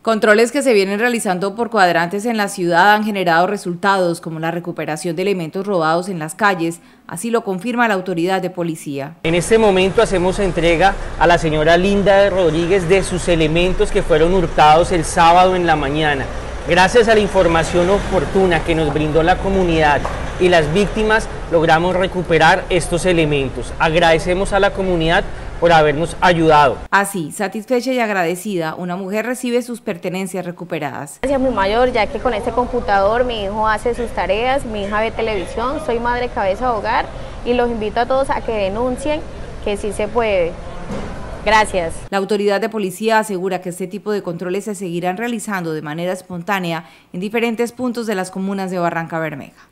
Controles que se vienen realizando por cuadrantes en la ciudad han generado resultados como la recuperación de elementos robados en las calles, así lo confirma la autoridad de policía. En este momento hacemos entrega a la señora Linda Rodríguez de sus elementos que fueron hurtados el sábado en la mañana. Gracias a la información oportuna que nos brindó la comunidad y las víctimas, logramos recuperar estos elementos. Agradecemos a la comunidad por habernos ayudado. Así, satisfecha y agradecida, una mujer recibe sus pertenencias recuperadas. Gracias a mi mayor, ya que con este computador mi hijo hace sus tareas, mi hija ve televisión, soy madre cabeza de hogar y los invito a todos a que denuncien, que sí se puede. Gracias. La autoridad de policía asegura que este tipo de controles se seguirán realizando de manera espontánea en diferentes puntos de las comunas de Barrancabermeja.